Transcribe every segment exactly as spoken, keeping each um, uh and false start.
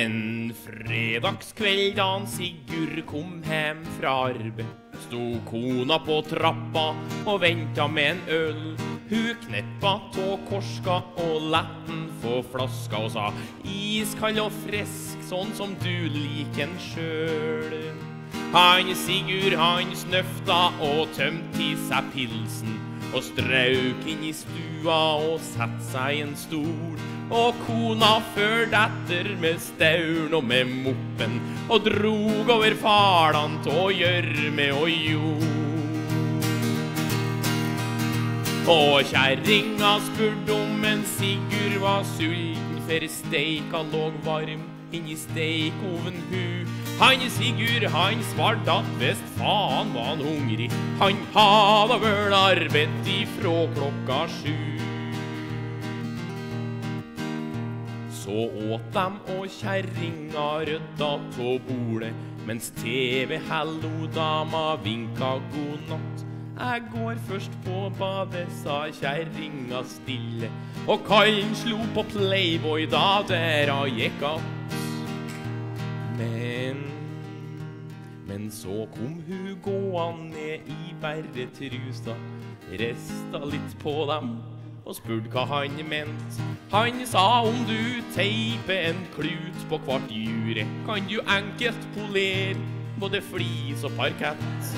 En fredagskveld da Sigurd kom hjem fra arbeid, sto kona på trappa og ventet med en øl. Hun kneppa tå korska og lett den få flaska og sa iskald og frisk, sånn som du liker den sjøl. Han Sigurd han snøfta og tømte i seg pilsen og strauk inn i stua og sett seg i en stol. Og kona førte etter med staun og med moppen og drog over fardan til gjørme og jord. Og kjerringa spurte om en Sigurd var sulten, for steika låg varm inn i steikoven hu. Han Sigurd han svarte at vest faen var han hungrig, han hadde vel arbeid ifra klokka sju. Så åt dem og kjerringa rødda på bordet, mens T V-hello-dama vinka god natt. Jeg går først på badet, sa kjerringa stille, og kallen slo på Playboy da dera gikk att. Men, men så kom hun gåan ned i berre trusa, resta litt på dem og spurte hva han ment. Han sa om du teiper en klut på hvert jure, kan du enkelt polere både flis og parkett.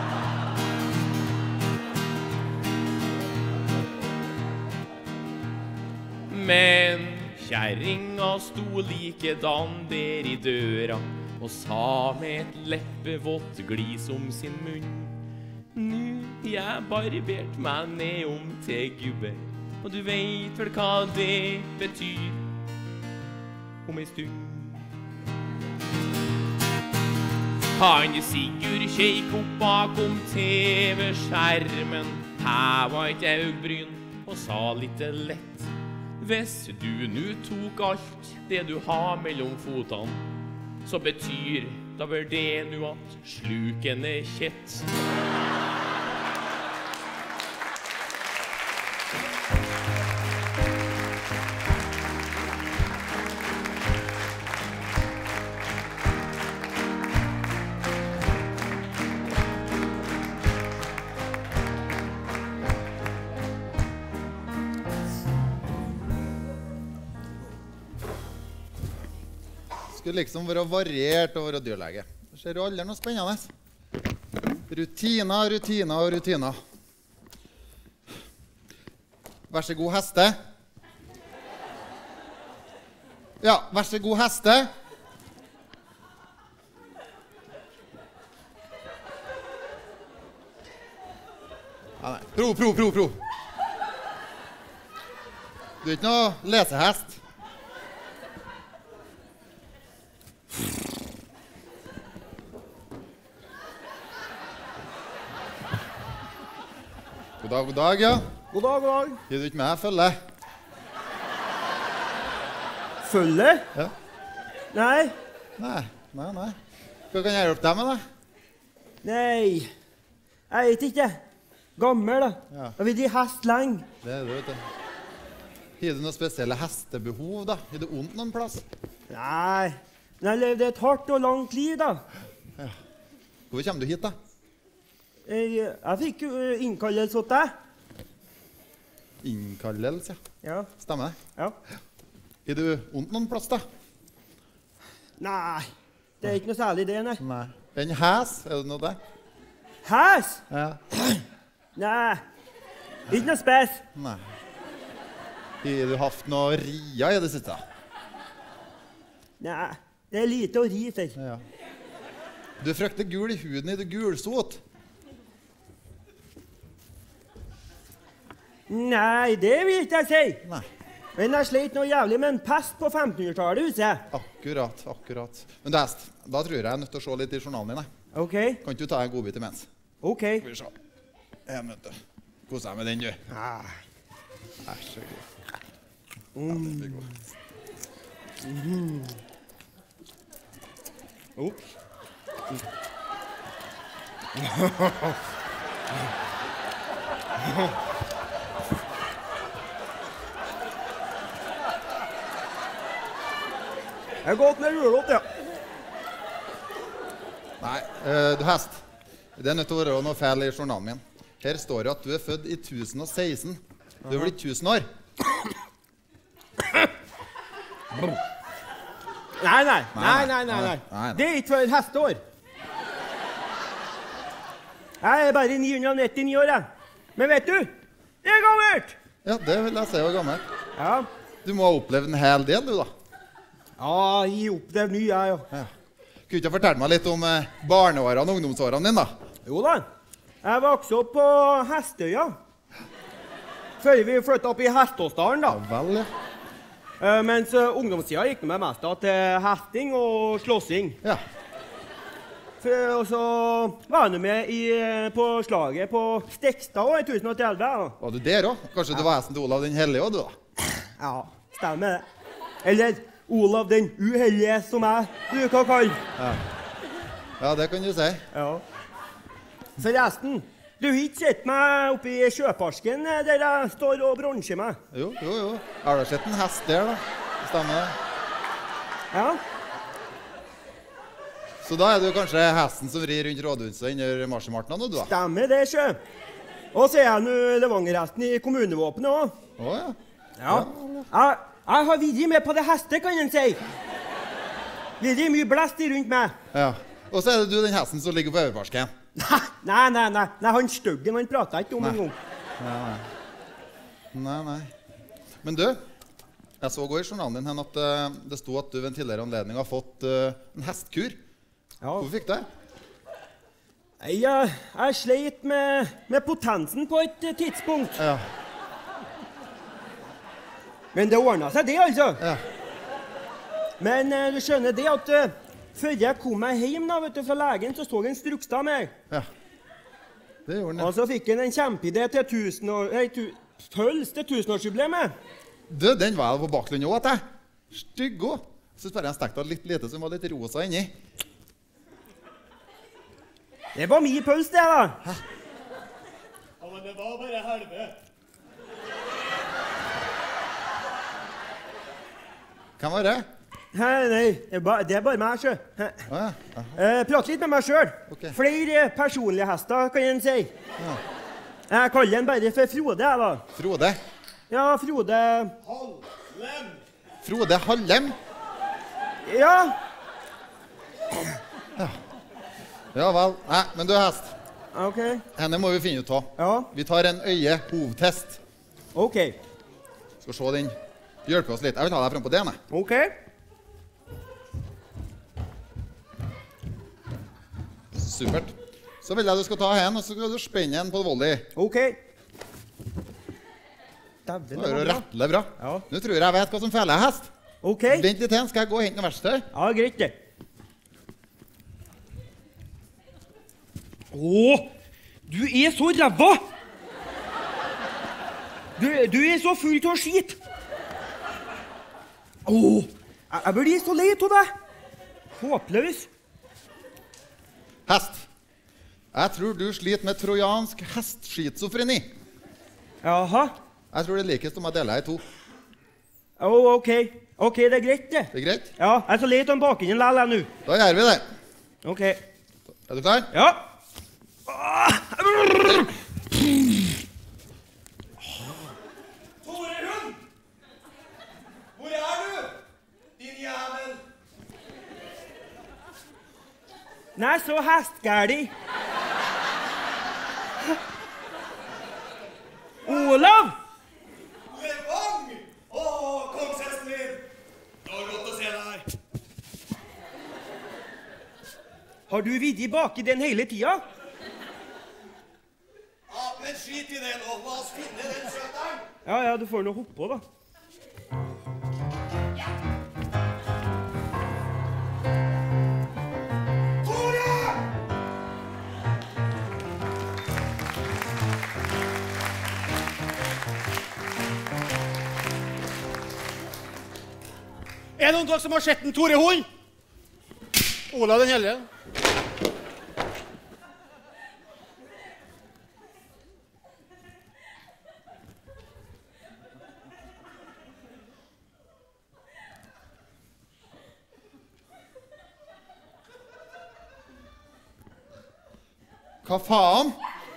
Men kjerringa sto likedan der i døra og sa med et leppevått glis om sin munn: nu jeg barbert meg ned om til gubbe, og du vet vel hva det betyr om ei stund. Han Sigurd kjekk opp bakom T V-skjermen, heva et augbryn og sa litt lett: hvis du nu tok alt det du har mellom fotene, så betyr da vel det nu at sluken er kjett. Skulle liksom være variert og være dyrlege. Det ser jo aldri noe spennende. Rutiner, rutiner og rutiner. Vær så god, heste. Ja, vær så god, heste. Ja, nei. Pro, pro, pro, pro. Du er ikke noe lesehest. God dag, god dag, ja. God dag, god dag. Gir du ikke meg følge? Følge? Ja. Nei. Nei, nei, nei. Hva kan jeg hjelpe deg med, da? Nei. Jeg vet ikke. Gammel, da. Ja. Jeg vil gi hest lenge. Det er det, vet du. Har du noen spesielle hestebehov, da? Har du ondt noen plass? Nei. Men jeg levde et hardt og langt liv, da. Ja. Hvorfor kommer du hit, da? Jeg, jeg fikk jo innkallelse hos deg. Innkallelse, Ja. stemmer det? Ja. Har du ondt noen plass, da? Nei. Det er ikke noe særlig det, nei. Nei. En hæs, er det noe det? Hæs? Ja. Nei. Ikke noe spes. Nei. Har du haft noe ria i det siste? Nei. Det er lite å ri for. Ja. Du frykter gul i huden i det gulsot. Nei, det vil ikke jeg si. Nei. Men jeg sleit noe jævlig med en pest på femtenhundretallet, husker jeg. Akkurat, akkurat. Men det er, da tror jeg jeg er nødt til å se litt i journalen din. Jeg. Ok. Kan ikke du ta en godbit imens? Ok. Skal vi se. Jeg nødt til. Kos deg med den, du. Ah. Vær så god. Mm. Ja, den blir god. Mm. Ops. Jeg er godt med rullet, ja. Nei, eh, du hest. Det er nødt til å være noe feil i journalen min. Her står det at du er født i tusen og seksten. Du er blitt tusen år. Nei, nei, nei, nei, nei, nei. Det er ikke for hesteår. Jeg er bare ni hundre og nittini år, jeg. Men vet du, det er gammelt! Ja, det vil jeg si var gammelt. Ja. Du må ha opplevd en hel del, du da. Ja, jeg opplevde mye, jeg, jo. Ja. Kunne du ikke fortelle meg litt om eh, barneårene og ungdomsårene dine, da? Jo da. Jeg vokste opp på Hestøya. Før vi flyttet opp i Heståsdalen, da. Ja, vel, ja. Uh, mens uh, ungdomstida gikk med mest da, til hesting og slåssing. Ja. For, og så var jeg med i, uh, på slaget på Stekstad i tusen og elleve. Da. Var du der også? Kanskje du var hesten til Olav den Hellige også, du da? Ja, stemmer det. Eller Olav den Uhellige, som jeg bruker å kalle. Ja. Ja, det kan du si. Ja. Forresten, du har ikke sett meg oppe i sjøparken der jeg står og bronser meg. Jo, jo, jo. Har du sett en hest der, da? Stemmer det? Ja. Så da er du kanskje hesten som rir rundt rådhuset under marsjemartene, du da? Stemmer det, sjø. Og så er jeg nå Levangerhesten i kommunevåpenet også. Å, ja. Ja. Jeg, jeg har vært med på det heste, kan en si. Vært mye blest rundt meg. Ja. Og så er det du den hesten som ligger på øverparsken. Nei, nei, nei, nei, nei, han støggen, han pratet ikke om en gang. Nei, nei. Nei, nei. Men du, jeg så gå i journalen din hen at uh, det stod at du ved en tidligere anledning har fått uh, en hestkur. Ja. Hvorfor fikk du det? Jeg, jeg, jeg sleit med, med potensen på et uh, tidspunkt. Ja. Men det ordnet seg det, altså. Ja. Men uh, du skjønner det at uh, før jeg kom meg hjem da, vet du, fra legen, så så jeg en strukstad av meg. Ja. Det gjorde den. Og så fikk jeg en kjempeidé til tusen år, nei, tu, tølvs til tusenårsjubileet. Du, den var jeg på baklund også, at jeg. Stygg også. Så bare jeg stekte litt lite som var litt rosa inni. Det var mye pøls, det da. Hæ? Ja, men det var bare helve. Hvem var det? Nei, nei, det er bare, det er bare meg, sjø. Ah, ja. Eh, prate litt med meg selv. Ok. Flere personlige hester, kan en si. Ja. Jeg kaller den bare for Frode, jeg da. Frode? Ja, Frode... Hallem. Frode Hallem? Ja. Ja. Ja vel. Nei, men du er hest. Ok. Henne må vi finne ut av. Ja. Vi tar en øye-hovtest. Ok. Skal se den. Hjelpe oss litt. Jeg vil ha deg frem på det, nei. Ok. Supert. Så vil jeg du skal ta hen, og så skal du spenne den på volley. Ok. Det Dæven, det er var jo bra. rettelig bra. Ja. Nå tror jeg jeg vet hva som feiler hest. Ok. Vent litt hen, skal jeg gå og hente noe verktøy? Ja, greit det. Åh, du er så ræva! Du, du er så full til å skit. Åh, jeg, jeg blir så lei av deg. Håpløs. Hest. Jeg tror du sliter med trojansk hestskitsofreni. Jaha. Jeg tror det er likest om jeg deler deg i to. Åh, ok. Ok, det er greit det. Det er greit? Ja, jeg er så lei av den bakgrunnen lell jeg nå. Da gjør vi det. Ok. Er du klar? Ja. Tore Hund! Hvor er du, din jævel? Nei, så hestgærlig. Olav! Levang! Åh, kongshesten min! Det var godt å se deg her. Har du vært baki den hele tida? Ja, men skit i det nå. La oss finne den skjøteren. Ja, ja, du får nå hoppe på, da. Tore! Er det noen av dere som har sett en Tore Hund? Olav den Hellige. Hva faen?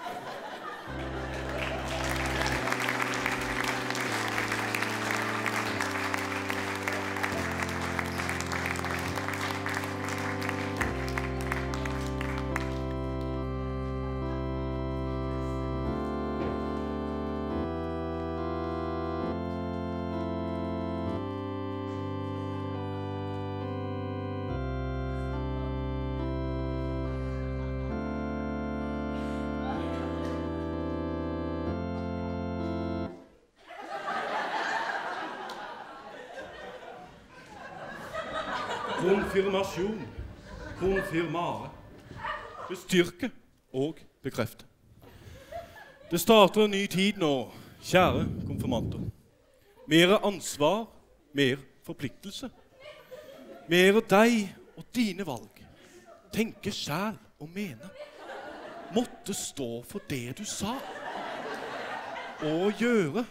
Konfirmasjon. Konfirmare. Bestyrke og bekrefte. Det starter en ny tid nå, kjære konfirmanter. Mere ansvar, mer forpliktelse. Mere deg og dine valg. Tenke selv og mene. Måtte stå for det du sa. Og gjøre.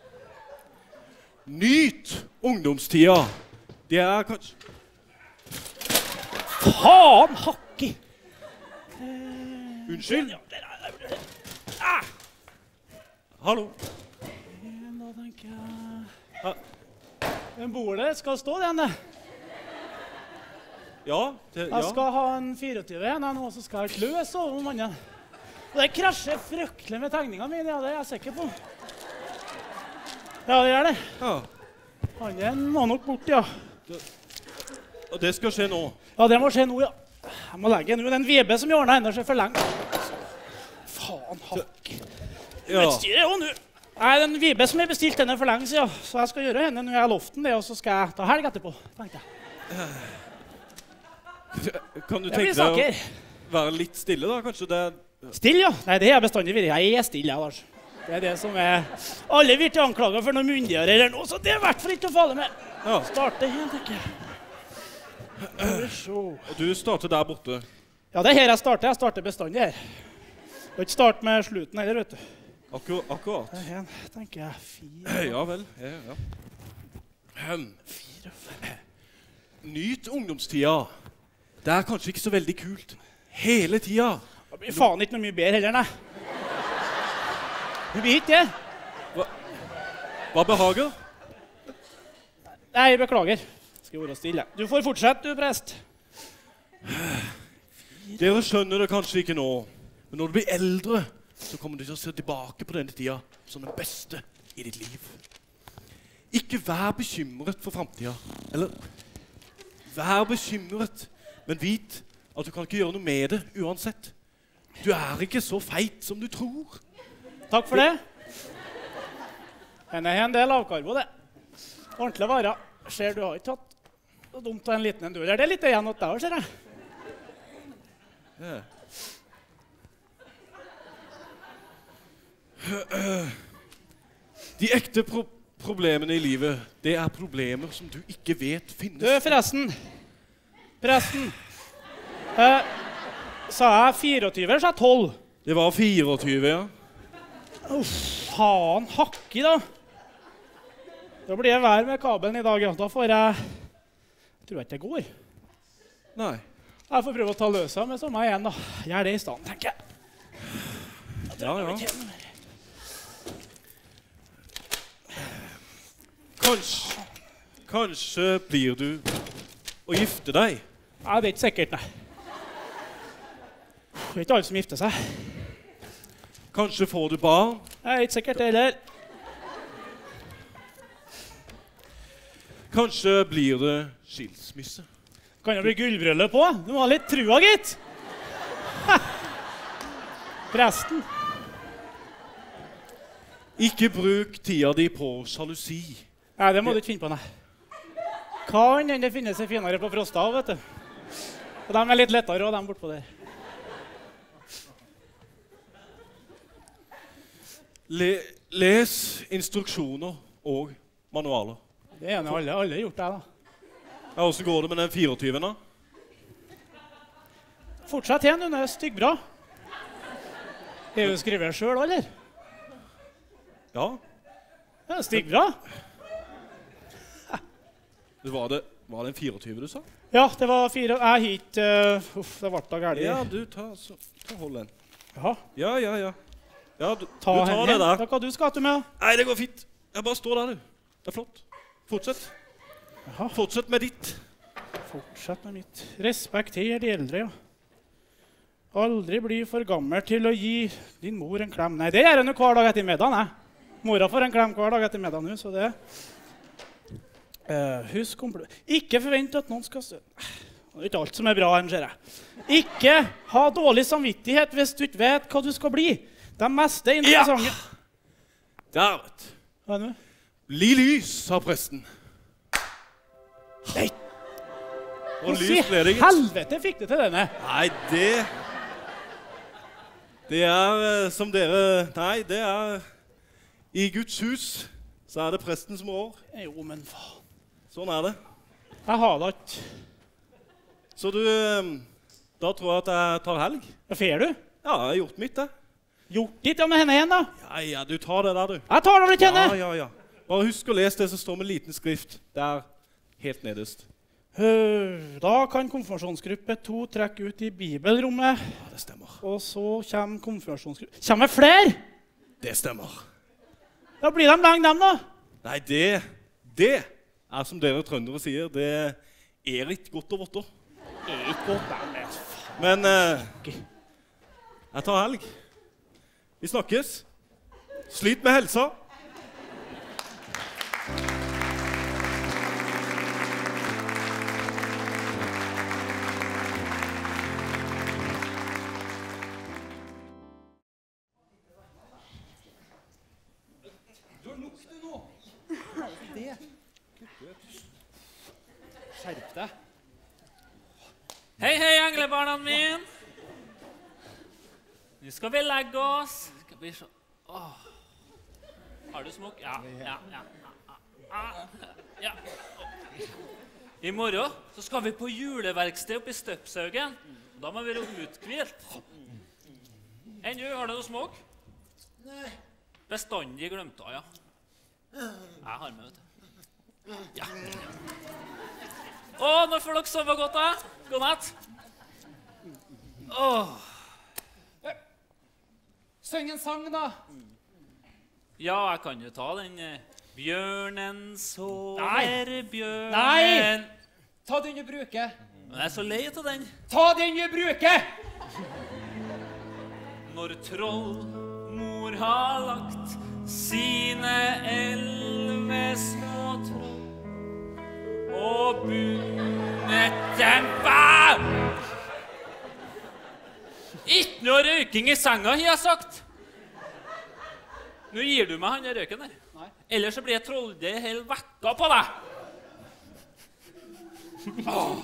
Nyt ungdomstida. Det er kanskje... Faen, hakki! Unnskyld? Ah! Hallo? Da tenker jeg... Den bordet skal stå den, det. Ja, det, ja. Jeg skal ha en fireogtyve igjen, og så skal jeg kløs over mannen. Og det krasjer fryktelig med tegningene mine, ja, det er jeg sikker på. Ja, det gjør det. Ja. Han må nok bort, ja. Det, og det skal skje nå? Ja, det må skje nå, ja. Jeg må legge nå den Vibe som gjør henne seg for lenge. Faen, hakk. Ja. Utstyret er jo nå. Nei, den Vibe som er bestilt henne for lenge siden, så jeg skal gjøre henne når jeg har loften det, og så skal jeg ta helg etterpå, tenkte jeg. Kan du Det blir tenke deg saker. å være litt stille da, kanskje det er... Still, ja. Nei, det er bestandig videre. Jeg er stille, jeg, Lars. Det er det som er... Alle vil til anklager for noe myndigere eller noe, så det er i hvert fall ikke å falle med. Ja. Starte igjen, tenker jeg. Og du starter der borte. Ja, det er her jeg starter. Jeg starter bestandig her. Jeg vil ikke starte med slutten heller, vet du. Akkur akkurat. Det er her, tenker jeg. Fire. Ja vel, ja, ja. Um, Fire, fem. Nyt ungdomstida. Det er kanskje ikke så veldig kult. Hele tida. Det blir faen ikke noe mye bedre heller, nei. Det blir ikke det. Hva, hva behager? Nei, beklager. Skal være stille. Du får fortsette, du, prest. Dere skjønner det kanskje ikke nå, men når du blir eldre, så kommer du til å se tilbake på denne tida som den beste i ditt liv. Ikke vær bekymret for fremtiden, eller vær bekymret, men vit at du kan ikke gjøre noe med det uansett. Du er ikke så feit som du tror. Takk for det. Henne er en del avkarbo, det. Ordentlig varer. Ser du har ikke tatt så dumt av en liten en du. Det er litt igjen åt deg, ser jeg. Ja. De ekte pro problemene i livet, det er problemer som du ikke vet finnes. Du, forresten. Presten. Eh, sa jeg fireogtyve, så er jeg tolv. Det var fireogtyve, ja. Uff, faen, hakki da. Da blir jeg vær med kabelen i dag, ja. Da får jeg... Jeg tror ikke det går. Nei. Jeg får prøve å ta løsa med samme igjen, da. Gjør det i stedet, tenker jeg. Ja, ja. Kanskje, kanskje blir du å gifte deg. Nei, det er ikke sikkert, nei. Det er ikke alle som gifter seg. Kanskje får du barn. Det er ikke sikkert det heller. Kanskje blir det skilsmisse. Kan det bli gullbryllup på? Du må ha litt trua, gitt. Ha! Presten. Ikke bruk tida di på sjalusi. Nei, det må du ikke finne på, nei. Kan enn det finnes seg finere på Frosta, vet du. Og de er litt lettere, og de bortpå der. Le les instruksjoner og manualer. Det er jo alle, alle har gjort det, da. Ja, hvordan går det med den fireogtyven, da? Fortsett igjen, hun er styggbra. Er du skriver selv, eller? Ja. Ja, styggbra. Det var, det, var det en fireogtyve du sa? Ja, det var fire. Jeg hit... Uh, uff, det ble da gærlig. Ja, du, ta, så, ta hold den. Ja. Ja, ja, ja. Ja, du, Ta du tar henne. det der. Da, hva du skal til med? Nei, det går fint. Jeg bare står der, du. Det er flott. Fortsett. Jaha. Fortsett med ditt. Fortsett med mitt. Respekter de eldre, ja. Aldri bli for gammel til å gi din mor en klem. Nei, det gjør jeg nå hver dag etter middagen, jeg. Mora får en klem hver dag etter middagen nå, så det... Uh, husk om... Ikke forvent at noen skal... Det er ikke alt som er bra, her, ser jeg. Ikke ha dårlig samvittighet hvis du ikke vet hva du skal bli. Det er meste interessante... Ja! Der, vet du. Hva er det nå? Bli lys, sa presten. Nei! Og Hvordan lys i ble det gitt. helvete fikk du til denne? Nei, det... Det er eh, som dere... Nei, det er... I Guds hus så er det presten som rår. Jo, men faen. Sånn er det. Jeg har det ikke. Så du... eh, Da tror jeg at jeg tar helg. Hva fer du? Ja, jeg har gjort mitt, det. Gjort ditt, ja, med henne igjen, da. Ja, ja, du tar det der, du. Jeg tar det vel ikke henne. Ja, ja, ja. Bare husk å lese det som står med liten skrift. Der, helt nederst. Øh, Da kan konfirmasjonsgruppe to trekke ut i bibelrommet. Ja, det stemmer. Og så kommer konfirmasjonsgruppe... Kommer det flere? Det stemmer. Da blir de lenge, dem, da. Nei, det... Det er som dere trøndere sier, det er ikke godt og vått. Det er ikke godt, det er Men eh, jeg tar helg. Vi snakkes. Slit med helsa. Skjerp deg. Hei, hei, englebarna mine. Nå skal vi legge oss. Skal vi se. Åh. Har du smokk? Ja, ja, ja. ja. ja. I morgen så skal vi på juleverksted oppe i Støpshaugen. Da må vi være uthvilt. Enn du, har du noe smokk? Nei. Bestandig glemt av, ja. Jeg har med, vet du. Ja. Åh, nå får dere sove godt, da. God natt. Åh. Syng en sang, da. Ja, jeg kan jo ta den. eh, Bjørnen sover, Nei. bjørnen... Nei. Ta den du bruker. Men jeg er så lei av den. Ta den du bruker! Når trollmor har lagt sine elleve små troll og bundet dem fast. Ikke noe røyking i senga, har jeg sagt. Nå gir du meg han der røyken der. Nei. Ellers så blir jeg trolldeig hele vekka på deg. Åh.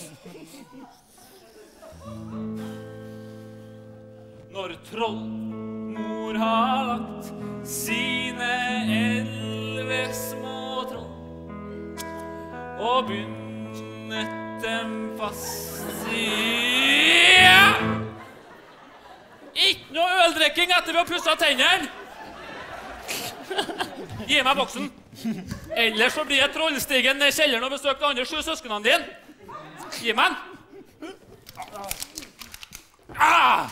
Når trollmor har lagt sine elleve små troll og bundet dem fast i... Ikke noe øldrikking etter vi har pusset tennene! Gi meg boksen. Ellers så blir jeg trollstigen ned i kjelleren og besøker de andre sju søsknene dine. Gi meg den. Ah!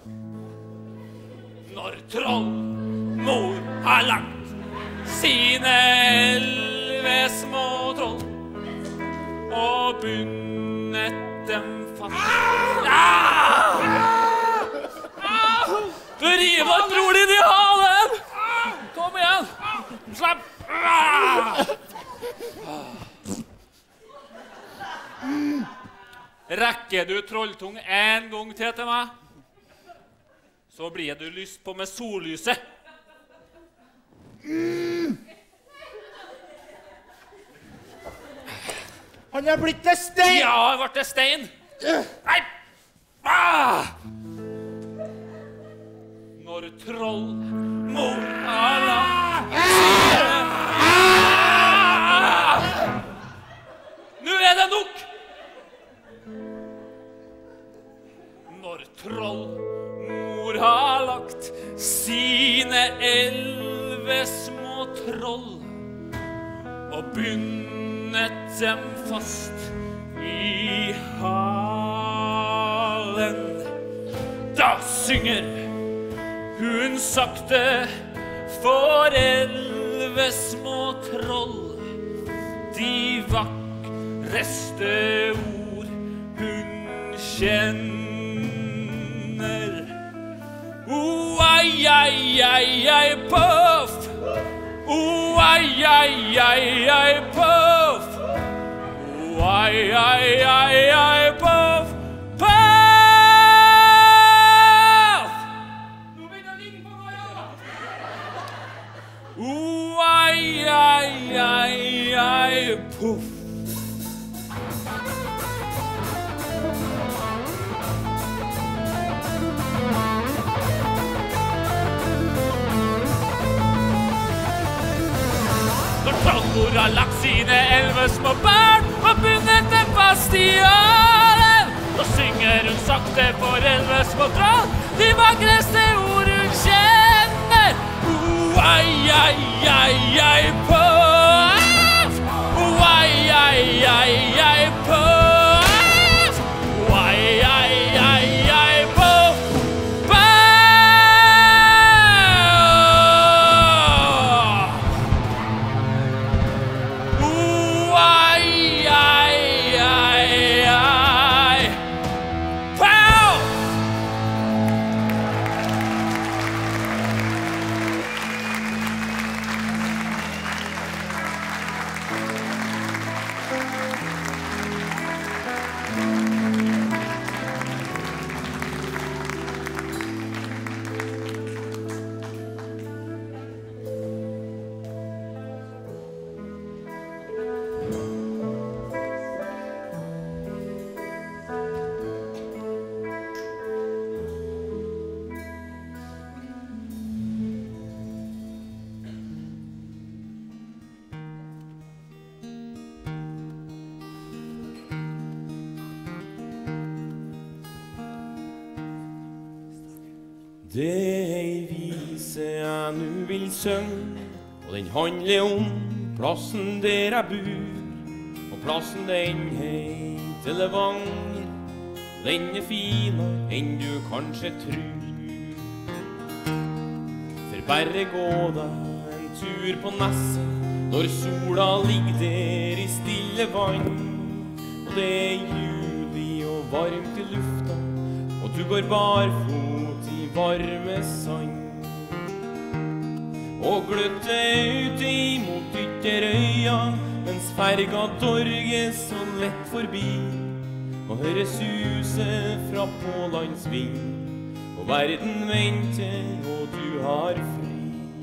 Når trollmor har lagt sine elleve små troll og bundet dem fast. Ah! Du river deg bror din i halen! Kom igjen! Slapp! Ah! Rekker du trolltung en gang til til meg, så blir du lyst på med sollyset. Han er blitt til stein! Ja, han ble til stein. Nei! Ah! Når trollmor har lagt ah! Nå er det nok! Når trollmor har lagt sine elleve små troll og bundet dem fast i halen, da synger hun sakte for elleve små troll de vakreste ord hun kjenner. Oh, ai, ai, ai, ai, puff. Oh, ai, ai, ai, ai, puff. Oh, ai, ai, ai, ai, puff. Puff! Nå begynner å ligge på meg, ja. Oh, ai, ai, ai, ai, puff. Når trollmor har lagt sine elleve små barn og bundet dem fast i åren, så synger hun sakte for elleve små troll de vakreste ord hun kjenner. Oh, ai, ai, ai, ai, puff. Oh, ai, ai, ai, ai, puff. Oh, ai, ai, ai, ai, puff. Det er ei vise jeg nu vil synge, og den handler om plassen der jeg bor. Og plassen den heter Levanger, den er finere enn du kanskje tror. For bare gå deg en tur på Nesset når sola ligger der i stille vann. Og det er juli og varmt i lufta, og du går barfot i varme sand. Og gløtte ut imot Ytterøya, mens ferga dorger så lett forbi. Og hører suset fra pålandsvind, og verden venter, og du har fri.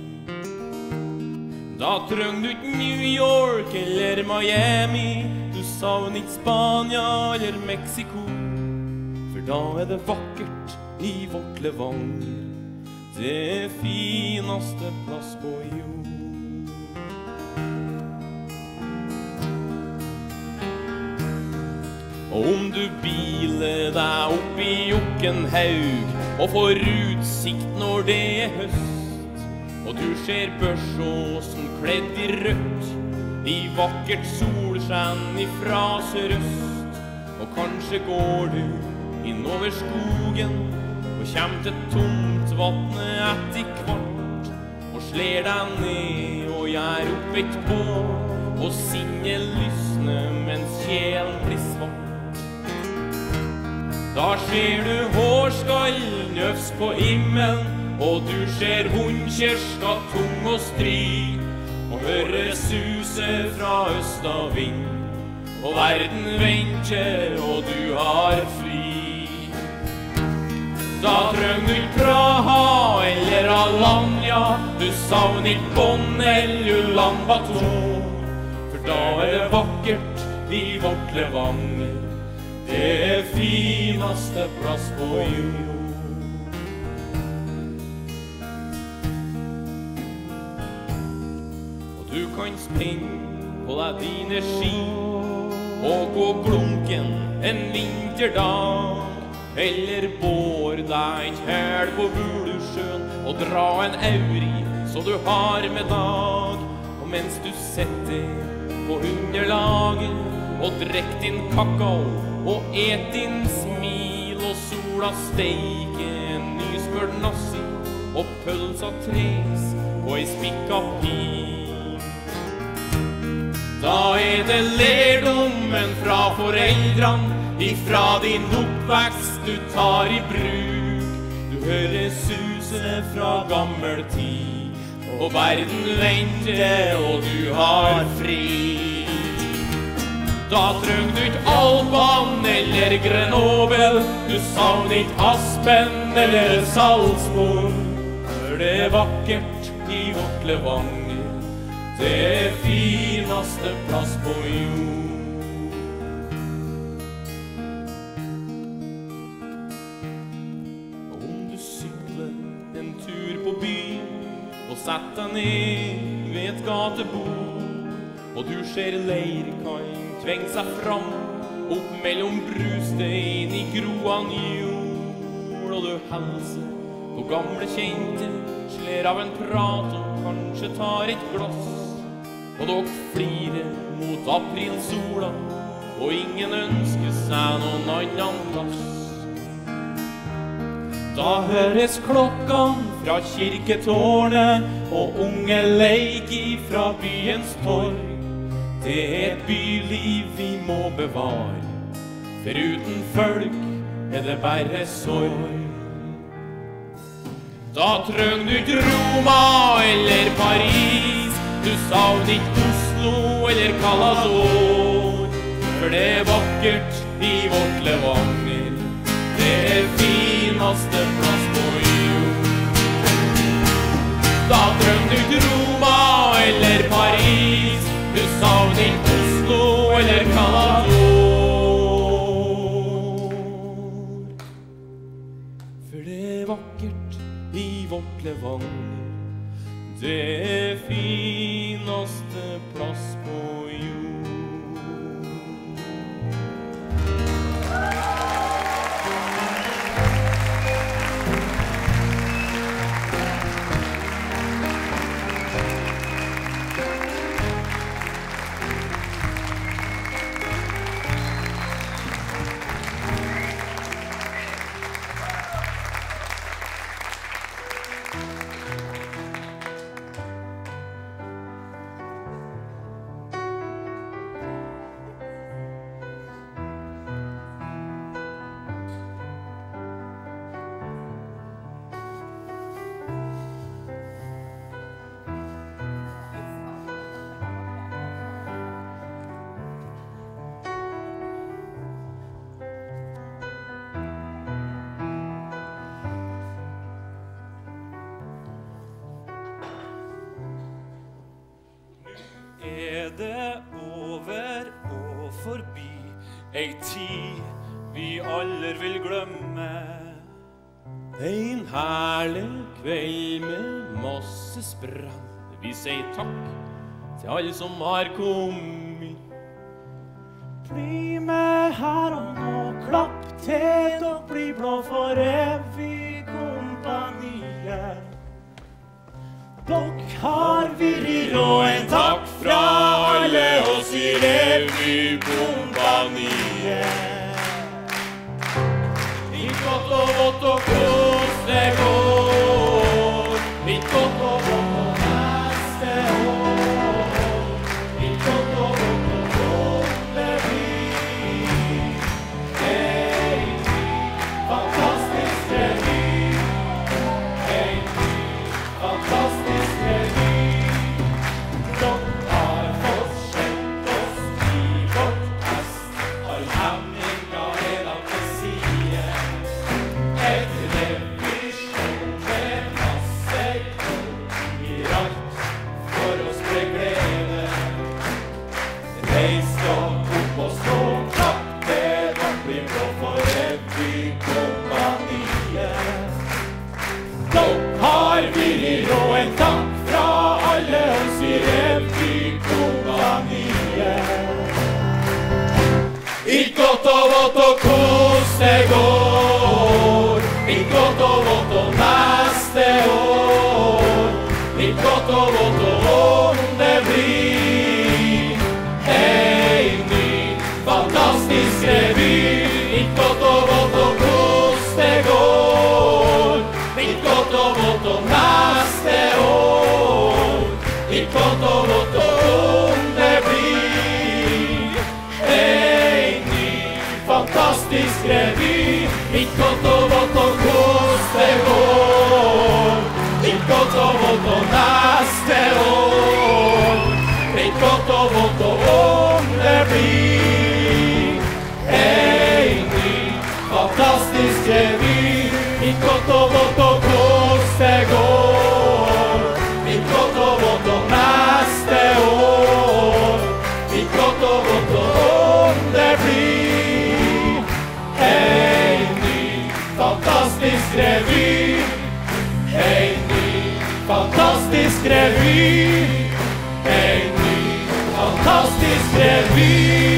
Da trenger du ikke New York eller Miami, du savner ikke Spania eller Mexico. For da er det vakkert i vårt Levanger, det fineste plass på jord. Og om du biler deg opp i Jokkenhaug og får utsikt når det er høst, og du ser Børsåsen kledd i rødt i vakkert solskjenn ifra sørøst, og kanskje går du innover skogen og kjem til Tomtvatnet etter kvart, og sler deg ned og gjør opp et bål, og sinnet lysner mens kjelen blir svart. Da ser du hårskallen øvs på himmelen, og du ser hundkjerska tung og stri, og hører suset fra østavind, og verden venter, og du har fri. Da trenger du ikke Praha eller Alanya, du savner ikke Bonn eller Ulaanbaatar, for da er det vakkert i vårt Levanger, det er fineste plass på jord. Og du kan spenne på deg dine ski og gå glunken en vinterdag, eller bår deg et hæl på Vulusjøen og dra en auri så du har med dag. Og mens du setter på underlaget og drekk din kakao og et din smil, og sola steiker en ny utført nassi og pølsa tres og ei spikka pil. Da er det lærdommen fra foreldrene, ifra din oppvekst du tar i bruk. Du hører suset fra gammel tid, og verden venter, og du har fri. Da trenger du ikke Alban eller Grenoble, du savner ikke Aspen eller Salzburg. For det er vakkert i vårt Levanger, det er fineste plass på jord. Sett deg ned ved et gatebord, og du ser leirkaien tvenge seg fram, opp mellom brustein i groan jord. Og du helser på gamle kjente, sler av en prat og kanskje tar et glass. Og dere flirer mot aprilsola, og ingen ønsker seg noen annen plass. Da høres klokkene fra kirketårnet, og unge leik fra byens torg. Det er et byliv vi må bevare, for uten folk er det bare sorg. Da trenger du ikke Roma eller Paris, du savner ikke Oslo eller Calador. For det er vakkert i vårt Levanger, det er fineste plass på jord. Da trenger du ikke Roma eller Paris, du savner ikke Oslo eller Calador. For det er vakkert i vårt Levanger, det er fineste plass på jord. Er det over og forbi, ei tid vi alle vil glemme? En herlig kveld med masse sprang, vi sier takk til alle som har kommet. Bli med her og nå, klapp til, og bli blå for evig kompaniet. Dere har virrer og en takk fra alle oss i revykompaniet. I godt og vått og kos det går, i godt og vått og neste år. I godt og vått og vått det blir, en fantastisk revy, en fantastisk revy. Dere har forsett oss i vårt hest, har hemminga hele til side. Et revyshow med masse konkurrent for å spre glede. Reis dere opp og stå klapp til, dere blir blå for revykompaniet. Dere har virrer og en takk fra alle oss i revykompaniet. I godt og vått og kos det går, i godt og vått og neste år. I godt og vått og om det blir en ny fantastisk revy. I godt og vått og kos det går, i fantastisk revy. Ikke godt og vått og kos det går. Ikke godt og vått og neste år. Ikke godt og vått og om det blir en ny fantastisk revy. Ikke godt og vått og kos det går. Ikke godt og vått og neste år. Ikke godt og vått og om det blir en ny fantastisk revy. En ny fantastisk revy. En ny fantastisk revy.